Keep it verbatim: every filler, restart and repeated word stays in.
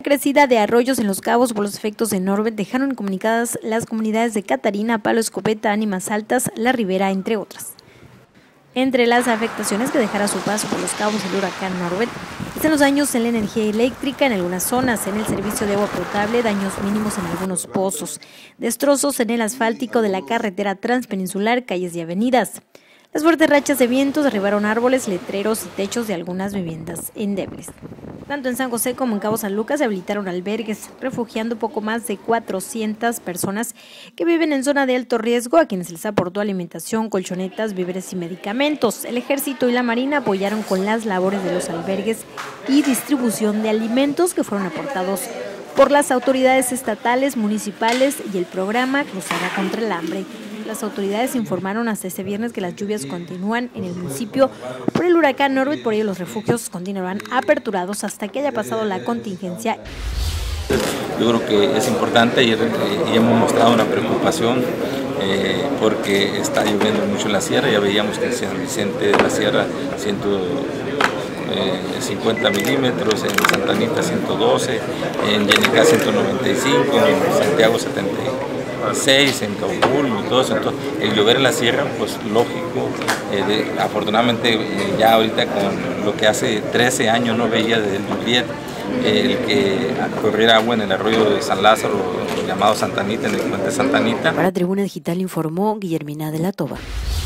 crecida de arroyos en Los Cabos por los efectos de Norbert dejaron incomunicadas las comunidades de Catarina, Palo Escopeta, Ánimas Altas, La Ribera, entre otras. Entre las afectaciones que dejará su paso por Los Cabos el huracán Norbert están los daños en la energía eléctrica en algunas zonas, en el servicio de agua potable, daños mínimos en algunos pozos, destrozos en el asfáltico de la carretera transpeninsular, calles y avenidas. Las fuertes rachas de vientos derribaron árboles, letreros y techos de algunas viviendas endebles. Tanto en San José como en Cabo San Lucas se habilitaron albergues, refugiando poco más de cuatrocientas personas que viven en zona de alto riesgo, a quienes les aportó alimentación, colchonetas, víveres y medicamentos. El Ejército y la Marina apoyaron con las labores de los albergues y distribución de alimentos que fueron aportados por las autoridades estatales, municipales y el programa Cruzada contra el Hambre. Las autoridades informaron hasta este viernes que las lluvias continúan en el municipio por el huracán Norbert, por ello los refugios continuarán aperturados hasta que haya pasado la contingencia. Yo creo que es importante y, y hemos mostrado una preocupación eh, porque está lloviendo mucho en la sierra. Ya veíamos que en San Vicente de la Sierra ciento cincuenta milímetros, en Santa Anita ciento doce, en Yenicá ciento noventa y cinco, en Santiago setenta y seis, en Caupul y todo eso. Entonces, el llover en la sierra, pues lógico, eh, de, afortunadamente eh, ya ahorita con lo que hace trece años no veía desde el dos mil diez, eh, el que corriera agua en el arroyo de San Lázaro, llamado Santa Anita, en el puente Santa Anita. Para Tribuna Digital informó Guillermina de la Toba.